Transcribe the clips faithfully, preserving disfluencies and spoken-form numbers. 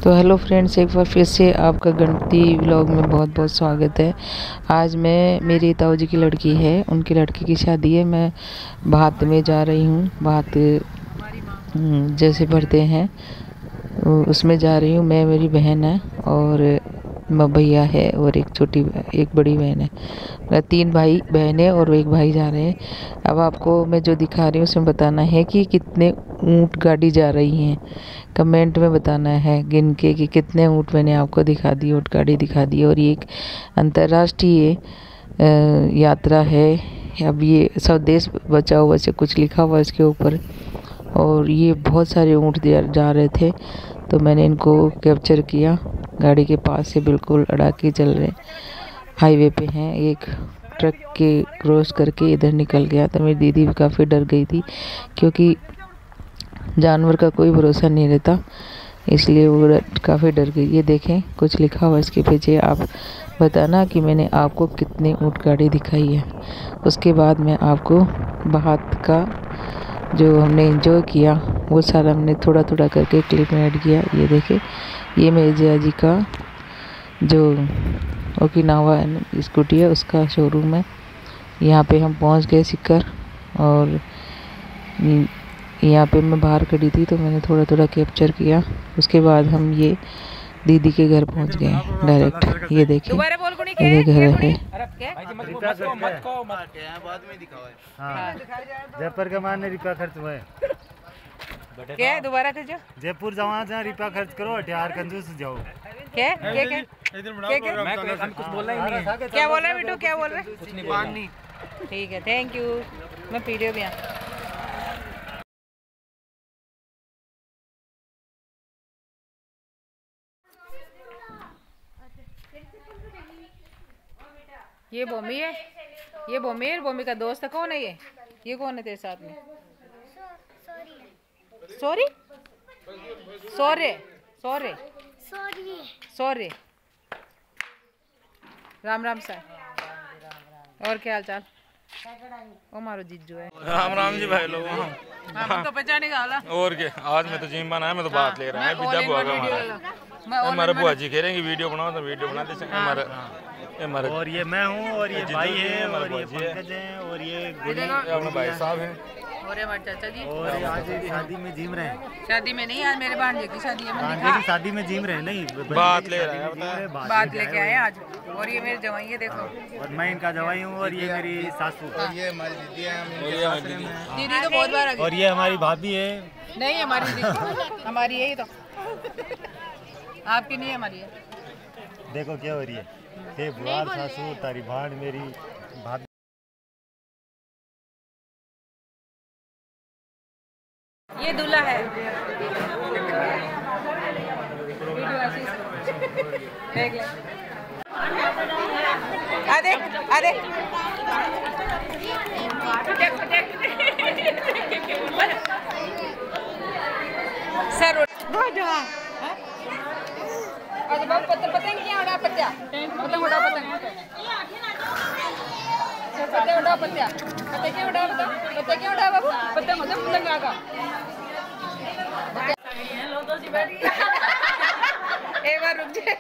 तो hello friends, एक बार फिर से आपका गणपति व्लॉग में बहुत बहुत स्वागत है। आज मैं मेरी ताऊ जी की लड़की है, उनकी लड़की की शादी है। मैं भात में जा रही हूँ, भात जैसे भरते हैं उसमें जा रही हूँ। मैं, मेरी बहन है और भैया है और एक छोटी एक बड़ी बहन है। मतलब तीन भाई बहन है और एक भाई जा रहे हैं। अब आपको मैं जो दिखा रही हूँ उसमें बताना है कि कितने ऊँट गाड़ी जा रही हैं। कमेंट में बताना है गिन के कि कितने ऊँट मैंने आपको दिखा दी, ऊँट गाड़ी दिखा दी। और ये एक अंतर्राष्ट्रीय यात्रा है। अब ये स्वदेश बचाओ वैसे कुछ लिखा हुआ इसके ऊपर, और ये बहुत सारे ऊँट जा रहे थे तो मैंने इनको कैप्चर किया। गाड़ी के पास से बिल्कुल अड़ा के चल रहे, हाईवे पे हैं। एक ट्रक के क्रॉस करके इधर निकल गया तो मेरी दीदी भी काफ़ी डर गई थी, क्योंकि जानवर का कोई भरोसा नहीं रहता, इसलिए वो काफ़ी डर गई। ये देखें कुछ लिखा हुआ इसके पीछे। आप बताना कि मैंने आपको कितने ऊँट गाड़ी दिखाई है। उसके बाद मैं आपको भात का जो हमने एंजॉय किया वो सारा हमने थोड़ा थोड़ा करके क्लिप में ऐड किया। ये देखें, ये मेरे जिया जी का जो ओकिनावा स्कूटी है उसका शोरूम है। यहाँ पे हम पहुँच गए सिक्कर, और यहाँ पे मैं बाहर खड़ी थी तो मैंने थोड़ा थोड़ा कैप्चर किया। उसके बाद हम ये दीदी के घर पहुँच गए डायरेक्ट। ये देखिए मेरे घर है। जयपुर के मारने रुपया खर्च हुआ है। क्या है दोबारा कर जो जयपुर जहाँ जहाँ रुपया खर्च करो हथियार कंजूस जाओ। क्या क्या क्या क्या मैं कुछ बोलना ही नहीं है। क्या बोल रहा है बिट्टू, क्या बोल रहा है? कुछ नहीं बात नहीं। ठीक है, थैंक यू। मैं वीडियो भी आ ये भूमि है, ये भूमि है। भूमि का दोस्त है। कौन है ये? ये कौन है तेरे साथ में? Sorry sorry sorry sorry. Ram Ram sir, और क्या हाल चाल? ओ मारो जीजू है। राम राम जी भाई लोग। हम तो पहचाने का हाला। और क्या, आज मैं तो जिम बनाया, मैं तो बात ले रहा है। विद्या बुआ का हमारा बुआ जी कह रहे हैं कि वीडियो बनाओ तो वीडियो बनाते हैं। हमारा हमारा और ये मैं हूँ, और ये भाई है, और ये पंकज है, और ये अपने भाई साहब हैं, और हमारे चाचा जी। और आज शादी में जिम रहे हैं। शादी में नहीं, आज मेरे भांजे की शादी है। भांजे की शादी में जिम रहे नहीं, बात ले रहे हैं, बात लेके आए आज। और ये मेरे जवाई है, देखो। और मैं इनका जवाई हूँ, और ये मेरी सासू। ये हमारी दीदी है। दीदी तो बहुत बार आ गई। और ये हमारी भाभी है। नहीं हमारी दीदी, हमारी यही तो, आपकी नहीं है, हमारी है। देखो क्या हो रही है, हे बुआर सासू तारी भाण मेरी भाभी। ये दूल्हा है। देख ले, अरे अरे सर अरे बाबू पत्थर पतंग क्या उड़ा पत्या पतंग उड़ा पतंग पत्ते उड़ा पत्या पत्ते क्या उड़ा पतंग पत्ते क्या उड़ा बाबू पतंग होता पतंग आगा एक बार रुक जाए।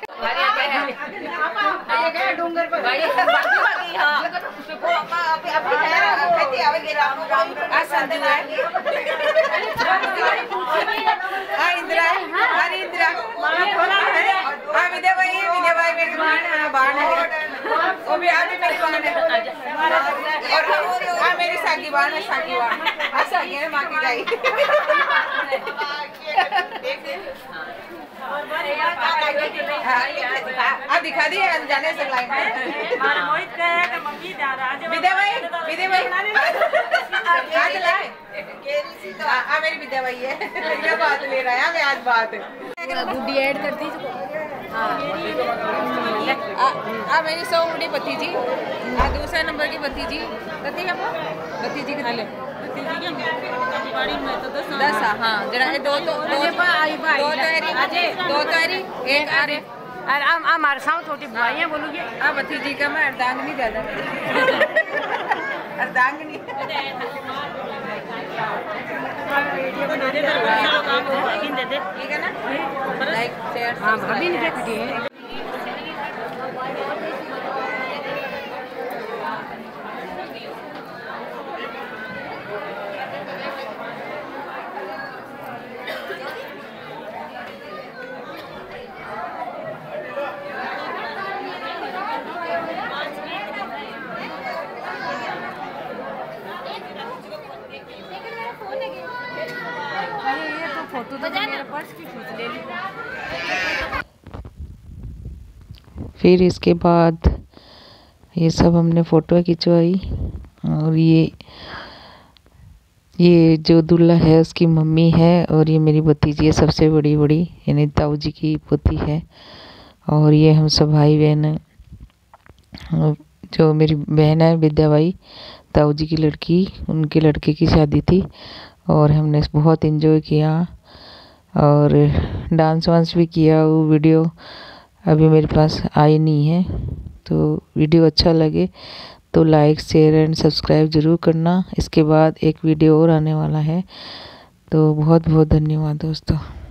ये क्या डूंगर पर भाई बाकी बाकी हां को आप आप खेती आवे गिरा आ संदना आ इंदिरा अरे इंदिरा आ विदे भाई विदे भाई मेरी बाण बाण है वो भी आगे मेरी बाण है, और आ मेरी साकी बाण है, साकी बाण ऐसा ये मां की गाई देख दे आ दिखा दी जाने से लाइन मार मोहित का है कि मम्मी नाराज है। विद्या भाई विद्या भाई आज लाए आ मेरी विद्या भाई है, ये बात ले रहा है। मैं आज बात गुड्डी ऐड करती हां आ, आ मेरी सौ गुड्डी भतीजी, आ दूसरा नंबर की भतीजी कती है भतीजी के ले भतीजी के बड़ी में तो दस दस हां जरा दो तो दो तो आई भाई दो तो दो तारी एक अरे अरे हम हमारे साथ छोटी बुआई है बोलूंगी। आ भतीजी का मैं अर्धांगिनी ज्यादा अर्धांगिनी ठीक है ना। लाइक शेयर हाँ भाभी ने देखी है। ये तो फोटो तो मेरे पर्स की खींच ले ली। फिर इसके बाद ये सब हमने फ़ोटो खिंचवाई। और ये ये जो दूल्हा है उसकी मम्मी है और ये मेरी भतीजी है सबसे बड़ी बड़ी, यानी ताऊ जी की पोती है। और ये हम सब भाई बहन हैं। जो मेरी बहन है विद्याबाई, ताऊ जी की लड़की, उनके लड़के की शादी थी और हमने बहुत एंजॉय किया और डांस वांस भी किया। वो वीडियो अभी मेरे पास आई नहीं है। तो वीडियो अच्छा लगे तो लाइक शेयर एंड सब्सक्राइब ज़रूर करना। इसके बाद एक वीडियो और आने वाला है। तो बहुत बहुत धन्यवाद दोस्तों।